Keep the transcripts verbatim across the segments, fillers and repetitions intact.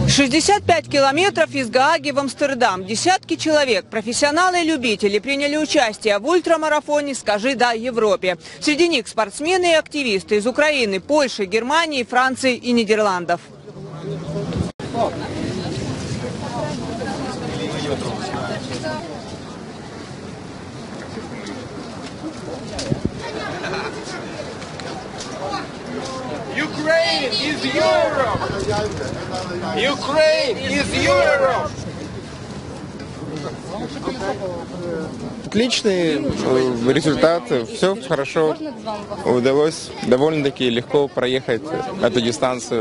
шестьдесят пять километров из Гааги в Амстердам. Десятки человек, профессионалы и любители, приняли участие в ультрамарафоне «Скажи да Европе». Среди них спортсмены и активисты из Украины, Польши, Германии, Франции и Нидерландов. Ukraine is Europe! Ukraine is Europe! Отличные результаты, все хорошо. Удалось довольно-таки легко проехать эту дистанцию.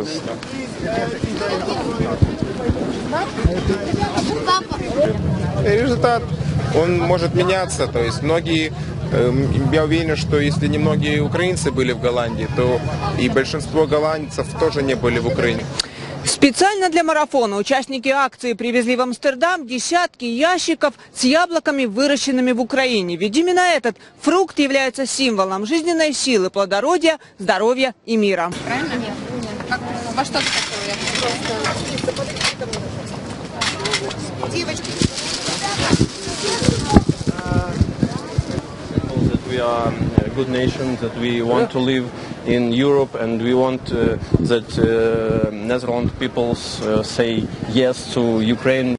Результат, он может меняться, то есть многие, я уверен, что если немногие украинцы были в Голландии, то и большинство голландцев тоже не были в Украине. Специально для марафона участники акции привезли в Амстердам десятки ящиков с яблоками, выращенными в Украине. Ведь именно этот фрукт является символом жизненной силы, плодородия, здоровья и мира. Правильно? Нет. Как, во что ты такое? Девочки. We are a good nation, that we want to live in Europe, and we want uh, that uh, Netherlands peoples uh, say yes to Ukraine.